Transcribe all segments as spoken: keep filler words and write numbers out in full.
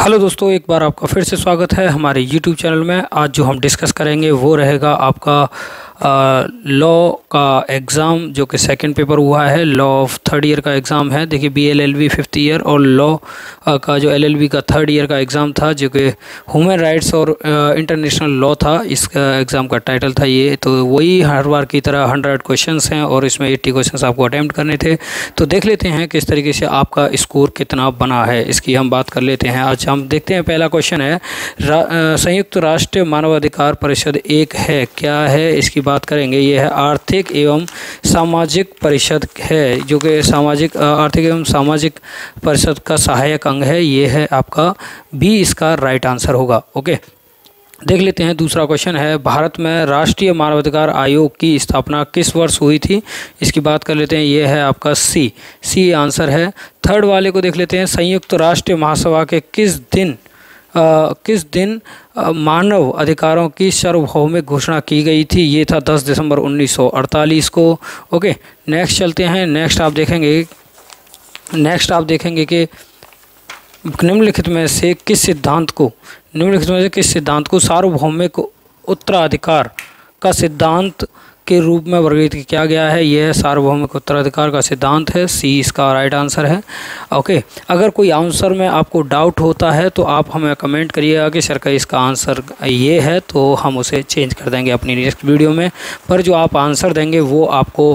Hello दोस्तों, एक बार आपका फिर से स्वागत है हमारे यूट्यूब चैनल में। आज जो हम डिस्कस करेंगे वो रहेगा आपका लॉ का एग्ज़ाम, जो कि सेकंड पेपर हुआ है। लॉ ऑफ थर्ड ईयर का एग्ज़ाम है। देखिए, B L L B fifth year और लॉ का जो एल एल बी का थर्ड ईयर का एग्ज़ाम था, जो कि ह्यूमन राइट्स और इंटरनेशनल लॉ था। इसका एग्ज़ाम का टाइटल था ये। तो वही हर बार की तरह हंड्रेड क्वेश्चंस हैं और इसमें एट्टी क्वेश्चंस आपको अटैम्प्ट करने थे। तो देख लेते हैं किस तरीके से आपका स्कोर कितना बना है, इसकी हम बात कर लेते हैं। आज हम देखते हैं, पहला क्वेश्चन है रा, संयुक्त राष्ट्र मानवाधिकार परिषद एक है, क्या है इसकी बात करेंगे। ये है आर्थिक एवं सामाजिक परिषद है, जो कि सामाजिक आर्थिक एवं सामाजिक परिषद का सहायक अंग है। ये है आपका बी, इसका राइट आंसर होगा। ओके, देख लेते हैं। दूसरा क्वेश्चन है, भारत में राष्ट्रीय मानवाधिकार आयोग की स्थापना किस वर्ष हुई थी, इसकी बात कर लेते हैं। ये है आपका सी, सी आंसर है। थर्ड वाले को देख लेते हैं, संयुक्त राष्ट्र महासभा के किस दिन आ, किस दिन आ, मानव अधिकारों की सार्वभौमिक घोषणा की गई थी। ये था दस दिसंबर उन्नीस सौ अड़तालीस को। ओके, नेक्स्ट चलते हैं। नेक्स्ट आप देखेंगे नेक्स्ट आप देखेंगे कि निम्नलिखित में से किस सिद्धांत को निम्नलिखित में से किस सिद्धांत को सार्वभौमिक उत्तराधिकार का सिद्धांत के रूप में वर्गीकृत किया गया है। यह सार्वभौमिक उत्तराधिकार का सिद्धांत है। सी इसका राइट आंसर है। ओके, अगर कोई आंसर में आपको डाउट होता है तो आप हमें कमेंट करिएगा कि सर का इसका आंसर ये है, तो हम उसे चेंज कर देंगे अपनी नेक्स्ट वीडियो में। पर जो आप आंसर देंगे वो आपको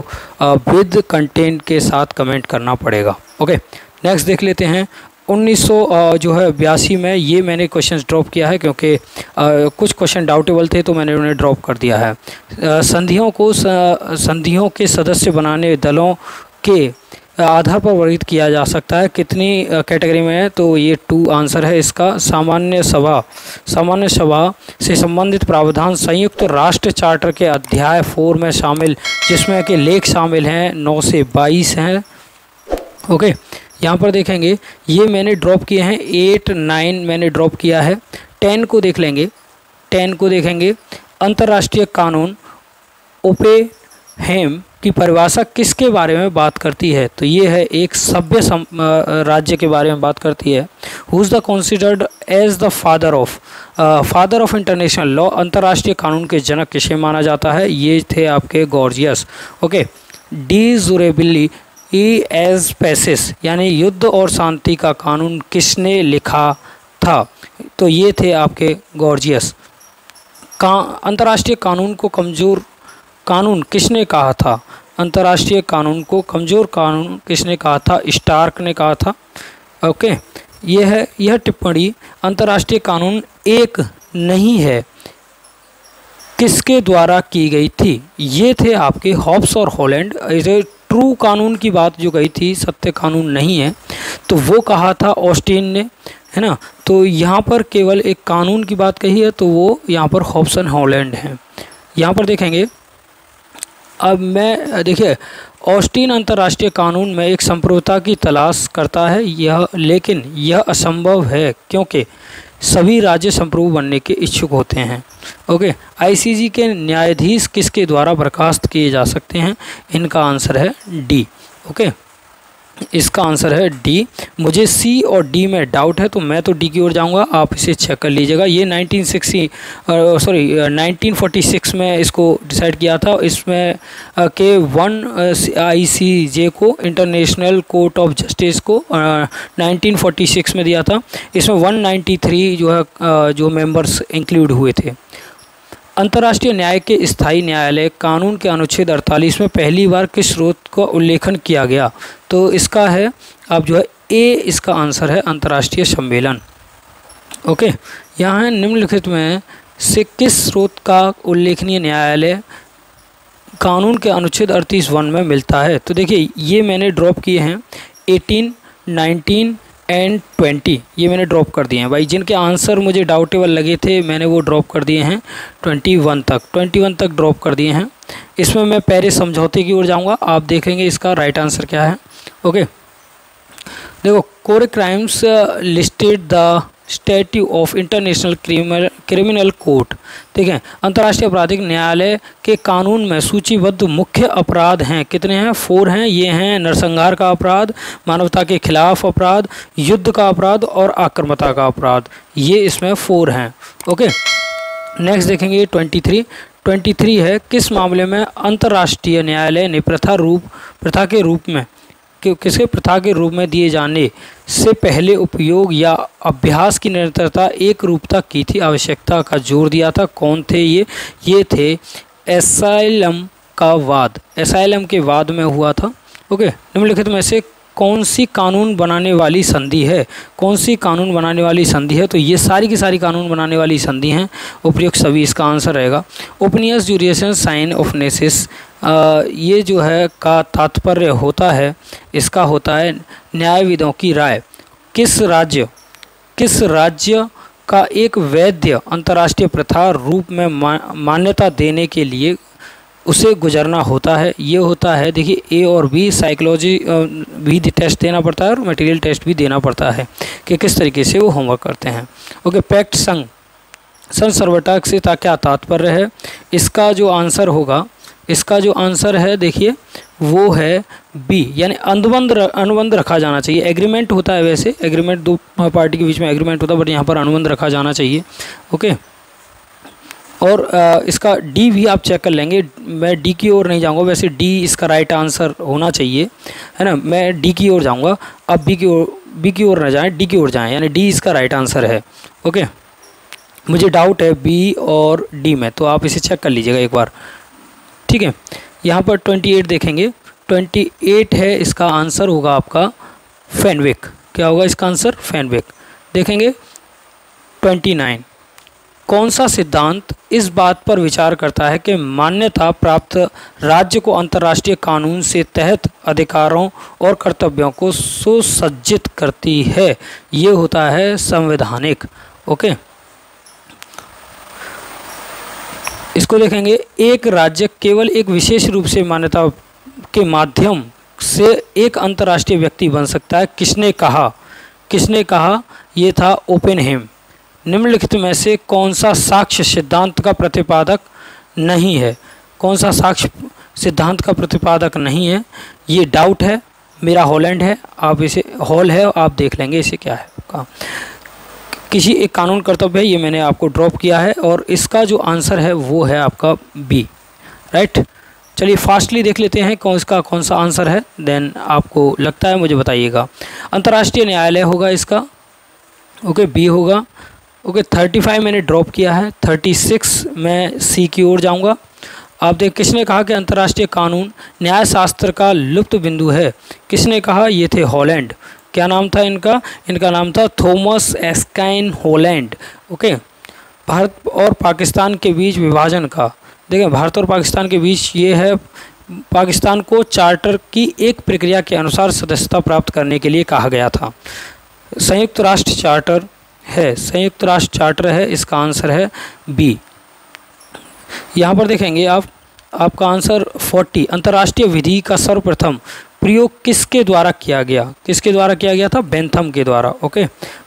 विद कंटेंट के साथ कमेंट करना पड़ेगा। ओके, नेक्स्ट देख लेते हैं। उन्नीस सौ जो है बयासी में, ये मैंने क्वेश्चंस ड्रॉप किया है क्योंकि कुछ क्वेश्चन डाउटेबल थे तो मैंने उन्हें ड्रॉप कर दिया है। संधियों को संधियों के सदस्य बनाने दलों के आधार पर वर्गीकृत किया जा सकता है। कितनी कैटेगरी में है, तो ये टू आंसर है इसका। सामान्य सभा सामान्य सभा से संबंधित प्रावधान संयुक्त राष्ट्र चार्टर के अध्याय फोर में शामिल, जिसमें कि लेख शामिल हैं नौ से बाईस हैं। ओके, यहाँ पर देखेंगे ये मैंने ड्रॉप किए हैं। एट नाइन मैंने ड्रॉप किया है। टेन को देख लेंगे टेन को देखेंगे। अंतर्राष्ट्रीय कानून ओपेनहेम की परिभाषा किसके बारे में बात करती है, तो ये है एक सभ्य राज्य के बारे में बात करती है। Who is the considered as the father of father of international law, अंतर्राष्ट्रीय कानून के जनक किसे माना जाता है। ये थे आपके गॉर्जियस। ओके, डी जुरेबिली ई एज पैसिस, यानी युद्ध और शांति का कानून किसने लिखा था, तो ये थे आपके गॉर्जियस। का अंतर्राष्ट्रीय कानून को कमज़ोर कानून किसने कहा था, अंतर्राष्ट्रीय कानून को कमज़ोर कानून किसने कहा था, स्टार्क ने कहा था। ओके, यह है यह टिप्पणी अंतर्राष्ट्रीय कानून एक नहीं है किसके द्वारा की गई थी, ये थे आपके हॉब्स और हॉलैंड। ट्रू कानून की बात जो गई थी, सत्य कानून नहीं है, तो वो कहा था ऑस्टिन ने, है ना। तो यहाँ पर केवल एक कानून की बात कही है, तो वो यहाँ पर हॉब्स एंड हॉलैंड हैं। यहाँ पर देखेंगे, अब मैं देखिए, ऑस्टिन अंतर्राष्ट्रीय कानून में एक संप्रभुता की तलाश करता है, यह लेकिन यह असंभव है क्योंकि सभी राज्य संप्रभु बनने के इच्छुक होते हैं। ओके, आईसीजे के न्यायाधीश किसके द्वारा बर्खास्त किए जा सकते हैं, इनका आंसर है डी। ओके, इसका आंसर है डी। मुझे सी और डी में डाउट है, तो मैं तो डी की ओर जाऊंगा, आप इसे चेक कर लीजिएगा। ये nineteen sixty sorry nineteen forty six में इसको डिसाइड किया था। इसमें के वन आईसीजे को, इंटरनेशनल कोर्ट ऑफ जस्टिस को नाइनटीन फोर्टी सिक्स में दिया था। इसमें वन नाइन्टी थ्री जो है आ, जो मेंबर्स इंक्लूड हुए थे। अंतर्राष्ट्रीय न्याय के स्थायी न्यायालय कानून के अनुच्छेद अड़तालीस में पहली बार किस स्रोत का उल्लेखन किया गया, तो इसका है आप जो है ए, इसका आंसर है अंतर्राष्ट्रीय सम्मेलन। ओके, यहाँ है निम्नलिखित में से किस स्रोत का उल्लेखनीय न्यायालय कानून के अनुच्छेद अड़तीस वन में मिलता है, तो देखिए ये मैंने ड्रॉप किए हैं। एटीन, नाइनटीन एंड ट्वेंटी ये मैंने ड्रॉप कर दिए हैं भाई। जिनके आंसर मुझे डाउटेबल लगे थे मैंने वो ड्रॉप कर दिए हैं। ट्वेंटी वन तक ट्वेंटी वन तक ड्रॉप कर दिए हैं। इसमें मैं पेरिस समझौते की ओर जाऊंगा, आप देखेंगे इसका राइट आंसर क्या है। ओके, देखो, core crimes listed the statue of international criminal court. ठीक है, अंतर्राष्ट्रीय आपराधिक न्यायालय के कानून में सूचीबद्ध मुख्य अपराध हैं, कितने हैं? फोर हैं। ये हैं नरसंहार का अपराध, मानवता के खिलाफ अपराध, युद्ध का अपराध और आक्रामकता का अपराध। ये इसमें फोर हैं। ओके, नेक्स्ट देखेंगे ट्वेंटी थ्री। ट्वेंटी थ्री है, किस मामले में अंतर्राष्ट्रीय न्यायालय ने प्रथा रूप प्रथा के रूप में कि किसके प्रथा के रूप में दिए जाने से पहले उपयोग या अभ्यास की निरंतरता एक रूपता की थी आवश्यकता का जोर दिया था? कौन थे ये? ये थे एसाइलम का वाद। एसाइलम के वाद में हुआ था। ओके, निम्नलिखित में से कौन सी कानून बनाने वाली संधि है? कौन सी कानून बनाने वाली संधि है? तो ये सारी की सारी कानून बनाने वाली संधि हैं। उपयुक्त सभी इसका आंसर रहेगा। ओपिनियस ड्यूरेशन साइन ऑफ नेसिस, ये जो है का तात्पर्य होता है, इसका होता है न्यायविदों की राय। किस राज्य किस राज्य का एक वैध अंतर्राष्ट्रीय प्रथा रूप में मा, मान्यता देने के लिए उसे गुजरना होता है? ये होता है, देखिए ए और बी, साइकोलॉजी भी टेस्ट देना पड़ता है और मटेरियल टेस्ट भी देना पड़ता है कि किस तरीके से वो होमवर्क करते हैं। ओके, पैक्ट संघ सन सर्वटा से क्या तात्पर्य है? इसका जो आंसर होगा, इसका जो आंसर है देखिए वो है बी, यानी अनुबंध अनुबंध रखा जाना चाहिए। एग्रीमेंट होता है, वैसे एग्रीमेंट दो पार्टी के बीच में एग्रीमेंट होता है, बट यहाँ पर अनुबंध रखा जाना चाहिए। ओके, और आ, इसका डी भी आप चेक कर लेंगे। मैं डी की ओर नहीं जाऊँगा, वैसे डी इसका राइट आंसर होना चाहिए, है ना। मैं डी की ओर जाऊँगा, अब बी की ओर बी की ओर ना जाएँ, डी की ओर जाएँ, यानी डी इसका राइट आंसर है। ओके, मुझे डाउट है बी और डी में, तो आप इसे चेक कर लीजिएगा एक बार। ठीक है, यहाँ पर अट्ठाईस देखेंगे। अट्ठाईस है, इसका आंसर होगा आपका फेनविक। क्या होगा इसका आंसर? फेनविक। देखेंगे उनतीस, कौन सा सिद्धांत इस बात पर विचार करता है कि मान्यता प्राप्त राज्य को अंतर्राष्ट्रीय कानून से तहत अधिकारों और कर्तव्यों को सुसज्जित करती है? ये होता है संवैधानिक। ओके, इसको देखेंगे। एक राज्य केवल एक विशेष रूप से मान्यता के माध्यम से एक अंतर्राष्ट्रीय व्यक्ति बन सकता है, किसने कहा? किसने कहा? ये था ओपेनहेम। निम्नलिखित में से कौन सा साक्ष्य सिद्धांत का प्रतिपादक नहीं है? कौन सा साक्ष्य सिद्धांत का प्रतिपादक नहीं है? ये डाउट है, मेरा हॉलैंड है, आप इसे हॉल है, आप देख लेंगे इसे क्या है आपका। किसी एक कानून कर्तव्य है, ये मैंने आपको ड्रॉप किया है, और इसका जो आंसर है वो है आपका बी। राइट, चलिए फास्टली देख लेते हैं कौन इसका कौन सा आंसर है, देन आपको लगता है मुझे बताइएगा। अंतर्राष्ट्रीय न्यायालय होगा इसका। ओके, बी होगा। ओके, पैंतीस मैंने ड्रॉप किया है, छत्तीस मैं सी की ओर जाऊंगा। आप देख, किसने कहा कि अंतर्राष्ट्रीय कानून न्याय शास्त्र का लुप्त बिंदु है? किसने कहा? ये थे हॉलैंड। क्या नाम था इनका? इनका नाम था Thomas Erskine Holland. Okay, Bharat और पाकिस्तान के बीच विभाजन का, देखें भारत और पाकिस्तान के बीच ये है, पाकिस्तान को चार्टर की एक प्रक्रिया के अनुसार सदस्यता प्राप्त करने के लिए कहा गया था। संयुक्त राष्ट्र चार्टर है, संयुक्त राष्ट्र चार्टर है, इसका आंसर है बी। यहाँ पर देखेंगे आप, आपका आंसर चालीस। अंतर्राष्ट्रीय विधि का सर्वप्रथम प्रयोग किसके द्वारा किया गया? किसके द्वारा किया गया था? बेंथम के द्वारा। Okay,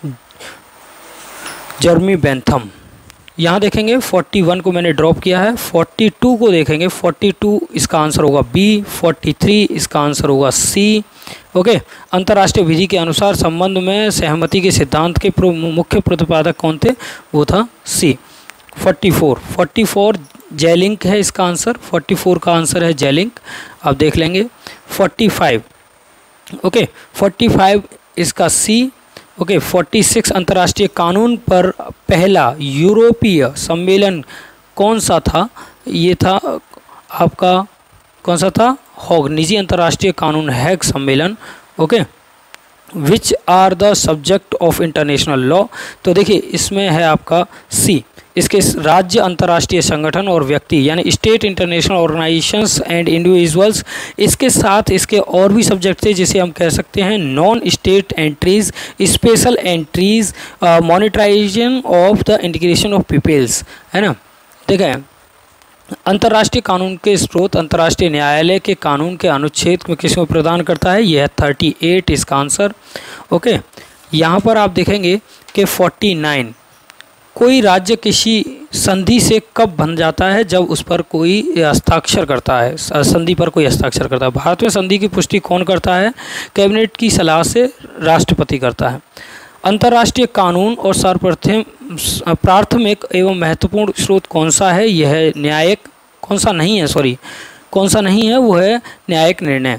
Jeremy Bentham. यहाँ देखेंगे इकतालीस को मैंने ड्रॉप किया है, बयालीस को देखेंगे, बयालीस इसका आंसर होगा बी, तैंतालीस इसका आंसर होगा सी। ओके, अंतर्राष्ट्रीय विधि के अनुसार संबंध में सहमति के सिद्धांत के मुख्य प्रतिपादक कौन थे? वो था सी। चौवालीस चौवालीस जेलिंक है इसका आंसर, चौवालीस का आंसर है जेलिंक, आप देख लेंगे। पैंतालीस, ओके, पैंतालीस इसका सी। ओके, छियालीस अंतर्राष्ट्रीय कानून पर पहला यूरोपीय सम्मेलन कौन सा था? ये था आपका कौन सा था? हॉग, निजी अंतर्राष्ट्रीय कानून हैग सम्मेलन। Okay, which are the subject of international law? तो देखिए इसमें है आपका सी, इसके राज्य अंतर्राष्ट्रीय संगठन और व्यक्ति, यानी state international organisations and individuals. इसके साथ इसके और भी सब्जेक्ट थे, जिसे हम कह सकते हैं non state entries, special entries, monetization of the integration of peoples, है ना। देखें, अंतर्राष्ट्रीय कानून के स्रोत अंतर्राष्ट्रीय न्यायालय के कानून के अनुच्छेद में किसको प्रदान करता है? यह है अड़तीस इसका आंसर। ओके, यहाँ पर आप देखेंगे कि उनचास, कोई राज्य किसी संधि से कब बन जाता है? जब उस पर कोई हस्ताक्षर करता है, संधि पर कोई हस्ताक्षर करता है। भारत में संधि की पुष्टि कौन करता है? कैबिनेट की सलाह से राष्ट्रपति करता है। अंतर्राष्ट्रीय कानून और सर्वप्रथम प्राथमिक एवं महत्वपूर्ण स्रोत कौन सा है? यह है न्यायिक, कौन सा नहीं है, सॉरी कौन सा नहीं है, वो है न्यायिक निर्णय।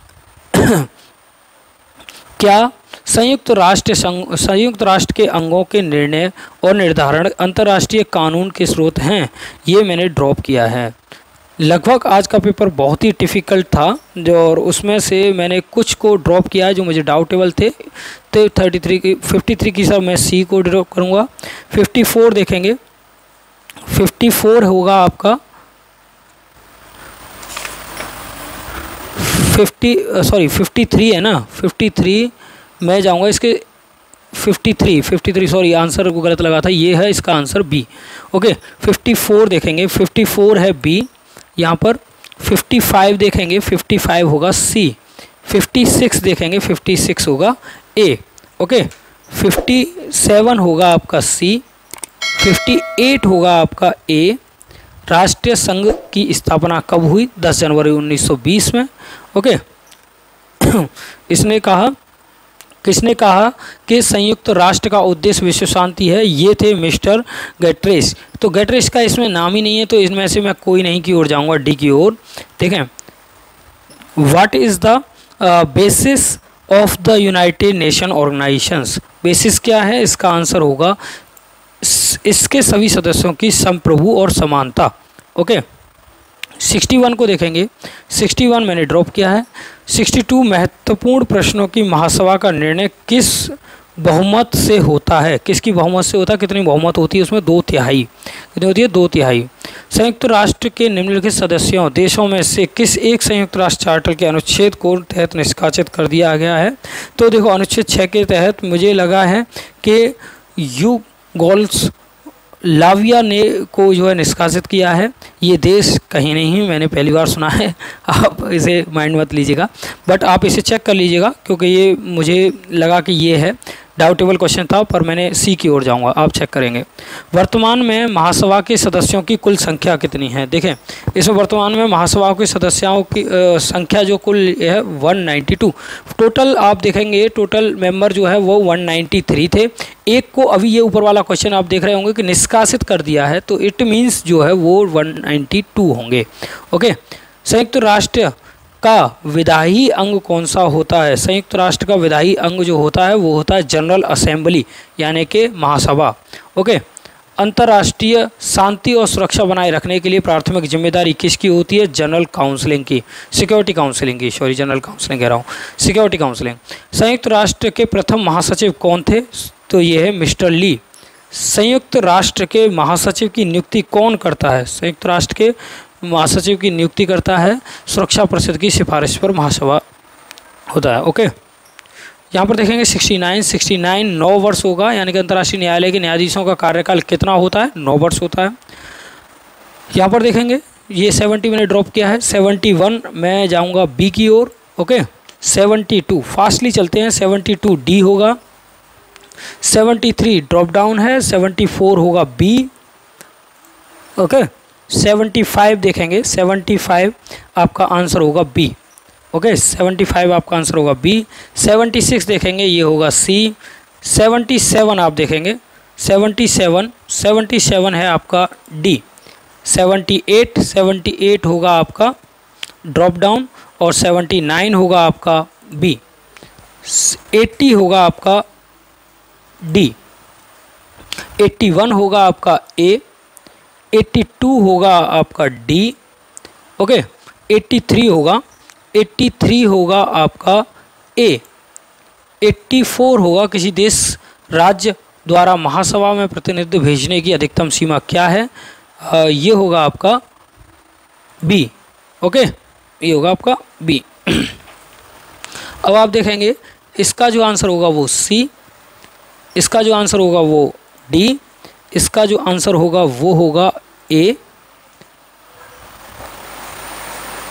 क्या संयुक्त राष्ट्र संघ संयुक्त राष्ट्र के अंगों के निर्णय और निर्धारण अंतर्राष्ट्रीय कानून के स्रोत हैं? ये मैंने ड्रॉप किया है। लगभग आज का पेपर बहुत ही डिफ़िकल्ट था, जो और उसमें से मैंने कुछ को ड्रॉप किया है जो मुझे डाउटेबल थे। तो थर्टी थ्री की फिफ्टी थ्री की सर मैं सी को ड्रॉप करूँगा। फिफ्टी फोर देखेंगे, फिफ्टी फोर होगा आपका फिफ्टी सॉरी फिफ्टी थ्री है ना, फिफ्टी थ्री मैं जाऊंगा इसके fifty three fifty three sorry answer को गलत लगा था, ये है इसका answer B. Okay, fifty four देखेंगे, फिफ्टी फोर है बी। यहाँ पर फिफ्टी फाइव देखेंगे, फिफ्टी फाइव होगा सी। फिफ्टी सिक्स देखेंगे, फिफ्टी सिक्स होगा ए। ओके, फिफ्टी सेवन होगा आपका सी। फिफ्टी एट होगा आपका ए। राष्ट्रीय संघ की स्थापना कब हुई? दस जनवरी उन्नीस सौ बीस में। ओके, इसने कहा किसने कहा कि संयुक्त राष्ट्र का उद्देश्य विश्व शांति है? ये थे मिस्टर गैट्रेस। तो गैट्रेस का इसमें नाम ही नहीं है, तो इसमें से मैं कोई नहीं की ओर जाऊंगा, डी की ओर। ठीक है, what is the basis of the United Nation organisations? Basis क्या है? इसका आंसर होगा इसके सभी सदस्यों की संप्रभु और समानता। ओके, सिक्सटी वन को देखेंगे, सिक्सटी वन मैंने ड्रॉप किया है। सिक्सटी टू महत्वपूर्ण प्रश्नों की महासभा का निर्णय किस बहुमत से होता है? किसकी बहुमत से होता है? कितनी बहुमत होती है उसमें? दो तिहाई। कितनी होती है? दो तिहाई। संयुक्त राष्ट्र के निम्नलिखित सदस्यों देशों में से किस एक संयुक्त राष्ट्र चार्टर के अनुच्छेद को तहत निष्कासित कर दिया गया है? तो देखो, अनुच्छेद छः के तहत मुझे लगा है कि यू गोल्स लाविया ने को जो है निष्कासित किया है। ये देश कहीं नहीं, मैंने पहली बार सुना है, आप इसे माइंड मत लीजिएगा, बट आप इसे चेक कर लीजिएगा, क्योंकि ये मुझे लगा कि ये है, डाउटेबल क्वेश्चन था, पर मैंने सी की ओर जाऊंगा, आप चेक करेंगे। वर्तमान में महासभा के सदस्यों की कुल संख्या कितनी है? देखें, इसमें वर्तमान में महासभा के सदस्यों की आ, संख्या जो कुल है वन नाइन्टी टू। टोटल आप देखेंगे, टोटल मेंबर जो है वो वन नाइन्टी थ्री थे। एक को अभी ये ऊपर वाला क्वेश्चन आप देख रहे होंगे कि निष्कासित कर दिया है, तो इट मीन्स जो है वो वन नाइन्टी टू होंगे। ओके, संयुक्त राष्ट्र का विधायी अंग कौन सा होता है? संयुक्त राष्ट्र का विधायी अंग जो होता है वो होता है जनरल असेंबली, यानी कि महासभा। ओके, अंतर्राष्ट्रीय शांति और सुरक्षा बनाए रखने के लिए प्राथमिक जिम्मेदारी किसकी होती है? जनरल काउंसिलिंग की, सिक्योरिटी काउंसिलिंग की, सॉरी जनरल काउंसिलिंग कह रहा हूँ, सिक्योरिटी काउंसिलिंग। संयुक्त राष्ट्र के प्रथम महासचिव कौन थे? तो ये है मिस्टर ली। संयुक्त राष्ट्र के महासचिव की नियुक्ति कौन करता है? संयुक्त राष्ट्र के महासचिव की नियुक्ति करता है सुरक्षा परिषद की सिफारिश पर महासभा होता है। ओके, यहाँ पर देखेंगे सिक्सटी नाइन सिक्सटी नाइन नौ वर्ष होगा, यानी कि अंतर्राष्ट्रीय न्यायालय के न्यायाधीशों का कार्यकाल कितना होता है? नौ वर्ष होता है। यहाँ पर देखेंगे ये सेवेंटी मैंने ड्रॉप किया है, सेवेंटी वन मैं जाऊँगा बी की ओर। ओके, सेवेंटी टू फास्टली चलते हैं, सेवेंटी टू डी होगा, सेवेंटी थ्री ड्रॉप डाउन है, सेवेंटी फोर होगा बी। ओके, सेवेंटी फाइव देखेंगे, सेवेंटी फाइव आपका आंसर होगा बी। ओके, सेवेंटी फाइव आपका आंसर होगा बी। सेवेंटी सिक्स देखेंगे, ये होगा सी। सेवेंटी सेवन आप देखेंगे, सेवेंटी सेवन सेवेंटी सेवन है आपका D. Seventy eight seventy eight होगा आपका ड्रॉप डाउन, और सेवेंटी नाइन होगा आपका बी। एट्टी होगा आपका डी। एट्टी वन होगा आपका ए। एट्टी टू होगा आपका डी। ओके, एट्टी थ्री होगा, एट्टी थ्री होगा आपका ए। एट्टी फोर होगा किसी देश राज्य द्वारा महासभा में प्रतिनिधि भेजने की अधिकतम सीमा क्या है? आ, ये होगा आपका बी। ओके, ये होगा आपका बी। अब आप देखेंगे इसका जो आंसर होगा वो सी, इसका जो आंसर होगा वो डी, इसका जो आंसर होगा वो होगा ए,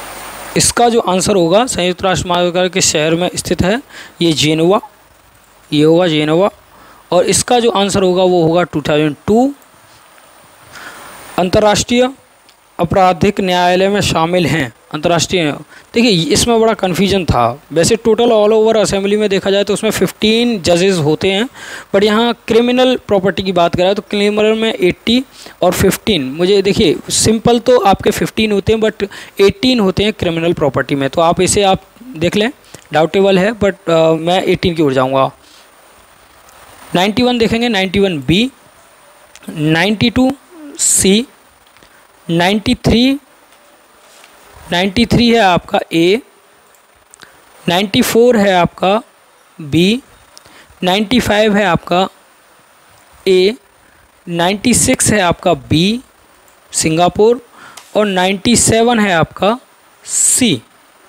इसका जो आंसर होगा संयुक्त राष्ट्र महानगर के शहर में स्थित है, ये जेनेवा, ये होगा जेनेवा। और इसका जो आंसर होगा वो होगा टू थाउजेंड टू। अंतर्राष्ट्रीय आपराधिक न्यायालय में शामिल हैं अंतर्राष्ट्रीय। देखिए इसमें बड़ा कन्फ्यूजन था, वैसे टोटल ऑल ओवर असेंबली में देखा जाए तो उसमें फिफ्टीन जजेस होते हैं, बट यहाँ क्रिमिनल प्रॉपर्टी की बात करें तो क्रिमिनल में एट्टी और फिफ्टीन, मुझे देखिए सिंपल तो आपके फिफ्टीन होते हैं बट एटीन होते हैं क्रिमिनल प्रॉपर्टी में, तो आप इसे आप देख लें, डाउटेबल है बट आ, मैं एटीन की ओर जाऊँगा। नाइन्टी वन देखेंगे, ninety one B, ninety two C, ninety three ninety three है आपका ए, नाइन्टी फोर है आपका बी, नाइन्टी फाइव है आपका ए, नाइन्टी सिक्स है आपका बी सिंगापुर, और नाइन्टी सेवन है आपका सी,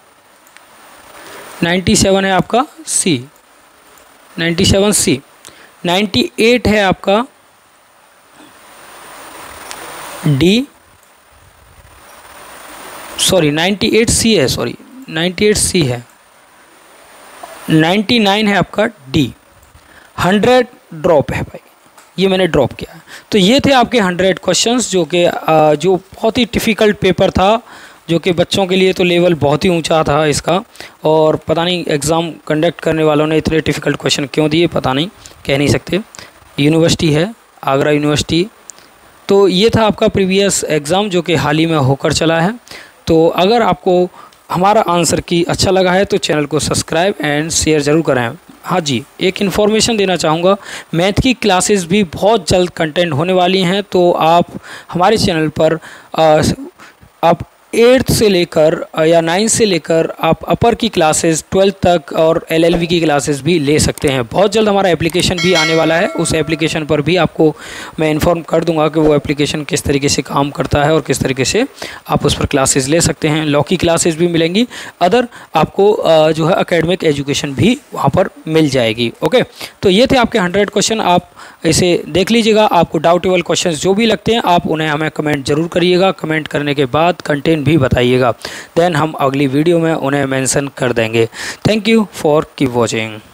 नाइन्टी सेवन है आपका C, ninety seven C, ninety eight है आपका D, sorry ninety eight C है, सॉरी नाइन्टी एट सी है, नाइन्टी नाइन है आपका डी। हंड्रेड ड्रॉप है भाई, ये मैंने ड्रॉप किया है। तो ये थे आपके हंड्रेड क्वेश्चंस जो कि जो बहुत ही डिफ़िकल्ट पेपर था, जो कि बच्चों के लिए तो लेवल बहुत ही ऊंचा था इसका, और पता नहीं एग्ज़ाम कंडक्ट करने वालों ने इतने डिफ़िकल्ट क्वेश्चन क्यों दिए, पता नहीं, कह नहीं सकते। यूनिवर्सिटी है आगरा यूनिवर्सिटी। तो ये था आपका प्रीवियस एग्ज़ाम जो कि हाल ही में होकर चला है। तो अगर आपको हमारा आंसर की अच्छा लगा है तो चैनल को सब्सक्राइब एंड शेयर ज़रूर करें। हाँ जी, एक इन्फॉर्मेशन देना चाहूँगा, मैथ की क्लासेस भी बहुत जल्द कंटेंट होने वाली हैं, तो आप हमारे चैनल पर आ, आप एट्थ से लेकर या नाइन्थ से लेकर आप अपर की क्लासेस ट्वेल्थ तक और एलएलबी की क्लासेस भी ले सकते हैं। बहुत जल्द हमारा एप्लीकेशन भी आने वाला है, उस एप्लीकेशन पर भी आपको मैं इन्फॉर्म कर दूंगा कि वो एप्लीकेशन किस तरीके से काम करता है और किस तरीके से आप उस पर क्लासेस ले सकते हैं। लॉ की क्लासेस भी मिलेंगी, अदर आपको जो है एकेडमिक एजुकेशन भी वहाँ पर मिल जाएगी। ओके, तो ये थे आपके हंड्रेड क्वेश्चन, आप इसे देख लीजिएगा। आपको डाउटेबल क्वेश्चन जो भी लगते हैं आप उन्हें हमें कमेंट जरूर करिएगा, कमेंट करने के बाद कंटेंट भी बताइएगा, देन हम अगली वीडियो में उन्हें मेंशन कर देंगे। Thank you for keep watching.